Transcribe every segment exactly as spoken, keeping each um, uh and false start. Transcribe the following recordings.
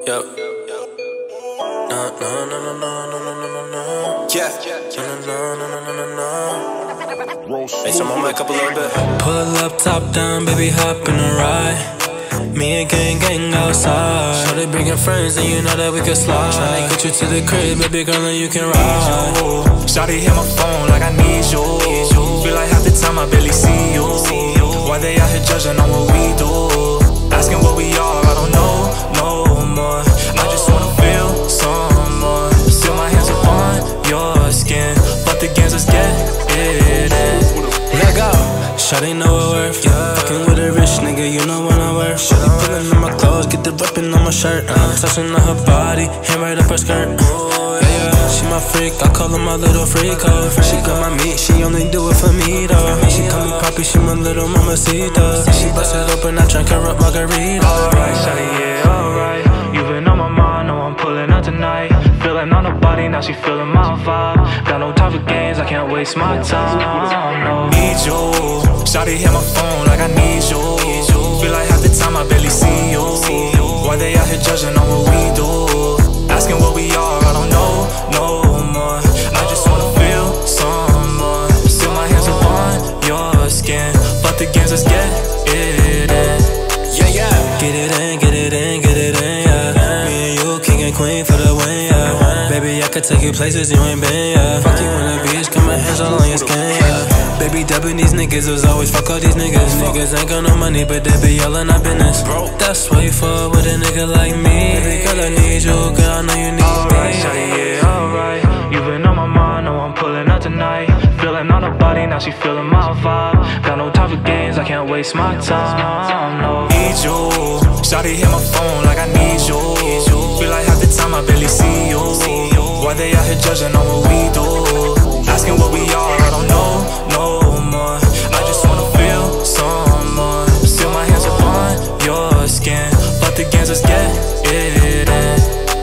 Yep. No, no, no, no, no, no, no, no, no, no. Yeah. No, no, no, no, no, no, no. Hey, so I'ma mic up a little bit. Pull up, top down, baby, hop in the ride. Me and gang, gang outside. Shawty bringing friends, and you know that we can slide. Tryna get you to the crib, baby girl, and you can ride. Shawty hit my phone like I need you. Feel like half the time I barely see you. Why they out here judging on what we do? Asking what we are, I don't know, no more. I just wanna feel some more. Still my hands upon your skin, but the games, let's get it in. Let go. Shawty know her worth, yeah. Fucking with a rich nigga, you know what I'm worth. Shawty pulling on my clothes, get the ripping on my shirt. uh, Touching on her body, hand right up her skirt. uh, Yeah, yeah, she my freak, I call her my little freako. She got my meat, she only do it for me though. She call me Poppy, she my little mamacita. She bust it open, I drink her up margarita. Alright, Shawty, yeah, alright. You been on my mind, know I'm pulling up tonight. Feeling on her body, now she feeling my vibe. Got no time for games, I can't waste my time, no. Need you, Shawty hit my phone like I need you. Feel like half the time I barely see you. Why they out here judging on what we do? Asking what we are, I don't know, no more. I just wanna feel some more. Still my hands upon your skin, but the games, let's get it in. Yeah, yeah. Get it in, get it in, get it in, yeah. Me and you, king and queen for the win, yeah. Baby, I could take you places you ain't been, yeah. Fuck you on the beach, got my hands all on your skin, yeah. Baby, dubbing these niggas was always fuck all these niggas. Niggas ain't got no money, but they be all in our business. That's why you fuck with a nigga like me. Baby girl, I need you, girl, I know you need alright, me. Shawty, yeah, alright. You been on my mind, know I'm pulling up tonight. Feeling on her body, now she feeling my vibe. Got no time for games, I can't waste my time, no. Need you, Shawty hit my phone like I need you. Feel like half the time I barely see you. Why they out here judging on what we do? Asking what we are, I don't know, no more. I just wanna feel some more. Still my hands upon your skin, but the games, let's get it in.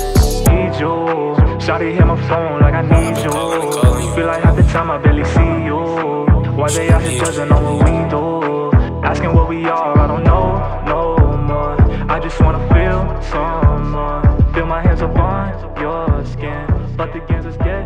Need you, Shawty hit my phone like I need you. Feel like half the time I barely see you. Why they out here judging on what we do? Asking what we are, I don't know, no more. I just wanna feel some more. Feel my hands upon your skin, but the games, let's get